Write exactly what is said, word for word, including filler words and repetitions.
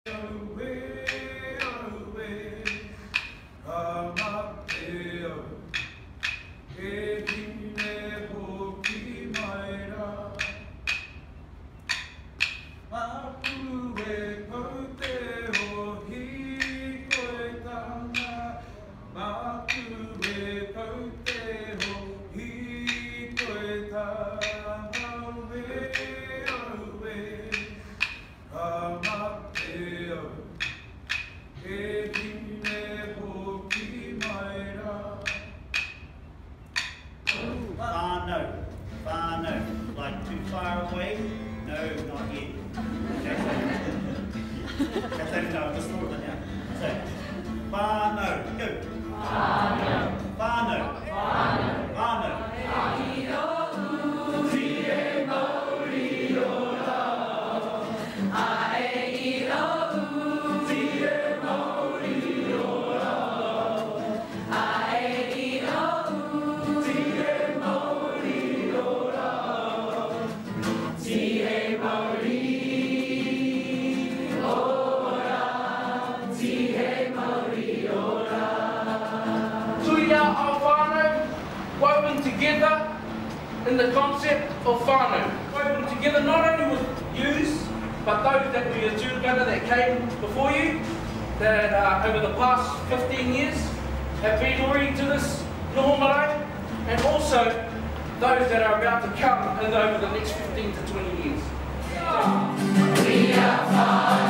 Far no, far no. Like too far away? No, not yet. Okay, so that's only no, just thought of it now. So, far no, go. Far no. Far no. Far no. Far no. Woven together in the concept of whānau. Woven together not only with yous, but those that were your tūkanga that came before you, that uh, over the past fifteen years have been already to this noho marae, and also those that are about to come in over the next fifteen to twenty years. So, we are